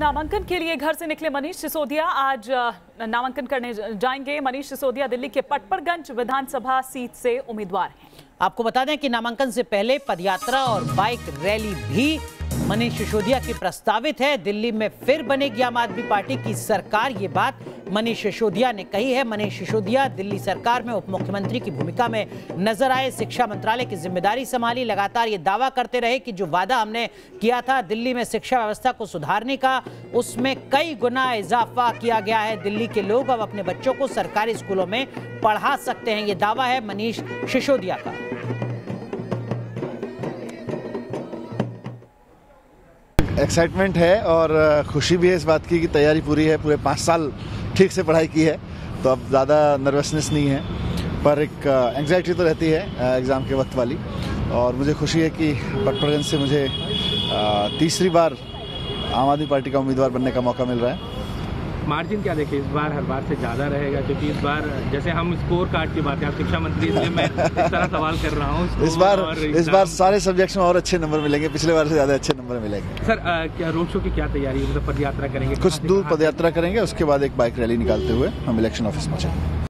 नामांकन के लिए घर से निकले मनीष सिसोदिया आज नामांकन करने जाएंगे। मनीष सिसोदिया दिल्ली के पटपरगंज विधानसभा सीट से उम्मीदवार हैं। आपको बता दें कि नामांकन से पहले पदयात्रा और बाइक रैली भी मनीष सिसोदिया की प्रस्तावित है। दिल्ली में फिर बनेगी आम आदमी पार्टी की सरकार, ये बात मनीष सिसोदिया ने कही है। मनीष सिसोदिया दिल्ली सरकार में उप मुख्यमंत्री की भूमिका में नजर आए, शिक्षा मंत्रालय की जिम्मेदारी संभाली। लगातार ये दावा करते रहे कि जो वादा हमने किया था दिल्ली में शिक्षा व्यवस्था को सुधारने का, उसमें कई गुना इजाफा किया गया है। दिल्ली के लोग अब अपने बच्चों को सरकारी स्कूलों में पढ़ा सकते हैं, ये दावा है मनीष सिसोदिया का। एक्साइटमेंट है और खुशी भी है इस बात की कि तैयारी पूरी है। पूरे 5 साल ठीक से पढ़ाई की है तो अब ज़्यादा नर्वसनेस नहीं है, पर एक एंग्जाइटी तो रहती है एग्ज़ाम के वक्त वाली। और मुझे खुशी है कि पटपरगंज से मुझे तीसरी बार आम आदमी पार्टी का उम्मीदवार बनने का मौका मिल रहा है। मार्जिन क्या देखें, इस बार हर बार से ज़्यादा रहेगा? क्योंकि इस बार जैसे हम स्कोर कार्ड की बात है, आप शिक्षा मंत्री, इसलिए मैं इस तरह सवाल कर रहा हूँ। इस बार सारे सब्जेक्ट्स में और अच्छे नंबर मिलेंगे, पिछले बार से ज़्यादा अच्छे नंबर मिलेंगे। सर क्या रोड शो की क्या तैयारी है? मतलब पदयात्रा करेंगे? कुछ दूर पदयात्रा करेंगे, उसके बाद एक बाइक रैली निकालते हुए हम इलेक्शन ऑफिस पहुँचेंगे।